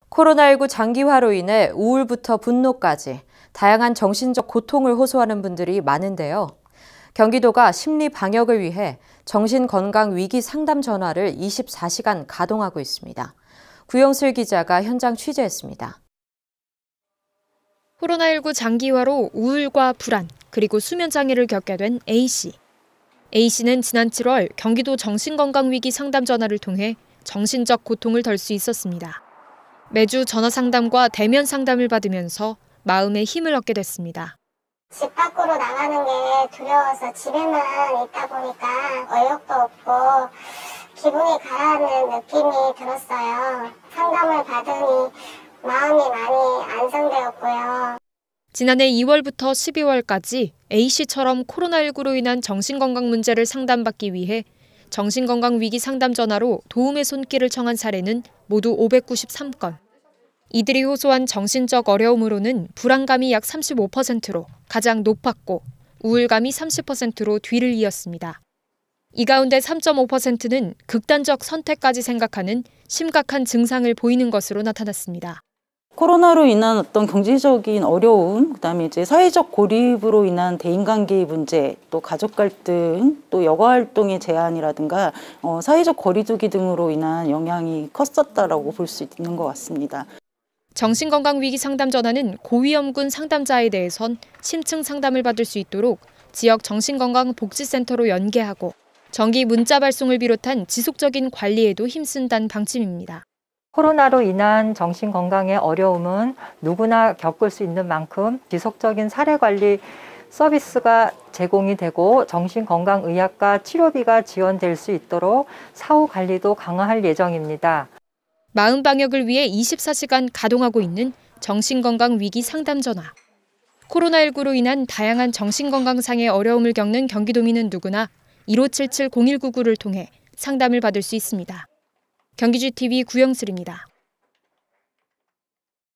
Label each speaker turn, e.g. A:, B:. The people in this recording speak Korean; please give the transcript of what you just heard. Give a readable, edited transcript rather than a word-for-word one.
A: 코로나19 장기화로 인해 우울부터 분노까지 다양한 정신적 고통을 호소하는 분들이 많은데요. 경기도가 심리 방역을 위해 정신건강위기 상담 전화를 24시간 가동하고 있습니다. 구영슬 기자가 현장 취재했습니다.
B: 코로나19 장기화로 우울과 불안, 그리고 수면장애를 겪게 된 A씨. A씨는 지난 7월 경기도 정신건강위기 상담 전화를 통해 정신적 고통을 덜 수 있었습니다. 매주 전화 상담과 대면 상담을 받으면서 마음의 힘을 얻게 됐습니다.
C: 집 밖으로 나가는 게 두려워서 집에만 있다 보니까 어역도 없고 기분이 가라앉는 느낌이 들었어요. 상담을 받으니 마음이 많이 안정되었고요.
B: 지난해 2월부터 12월까지 A씨처럼 코로나19로 인한 정신건강 문제를 상담받기 위해 정신건강위기 상담 전화로 도움의 손길을 청한 사례는 모두 593건. 이들이 호소한 정신적 어려움으로는 불안감이 약 35%로 가장 높았고 우울감이 30%로 뒤를 이었습니다. 이 가운데 3.5%는 극단적 선택까지 생각하는 심각한 증상을 보이는 것으로 나타났습니다.
D: 코로나로 인한 어떤 경제적인 어려움, 그다음에 이제 사회적 고립으로 인한 대인관계의 문제, 또 가족 갈등, 또 여가 활동의 제한이라든가 사회적 거리두기 등으로 인한 영향이 컸었다라고 볼 수 있는 것 같습니다.
B: 정신건강위기 상담 전화는 고위험군 상담자에 대해선 심층 상담을 받을 수 있도록 지역 정신건강복지센터로 연계하고 정기 문자 발송을 비롯한 지속적인 관리에도 힘쓴다는 방침입니다.
E: 코로나로 인한 정신건강의 어려움은 누구나 겪을 수 있는 만큼 지속적인 사례관리 서비스가 제공이 되고 정신건강의학과 치료비가 지원될 수 있도록 사후 관리도 강화할 예정입니다.
B: 마음 방역을 위해 24시간 가동하고 있는 정신건강위기 상담 전화. 코로나19로 인한 다양한 정신건강상의 어려움을 겪는 경기도민은 누구나 1577-0199를 통해 상담을 받을 수 있습니다. 경기GTV 구영슬입니다.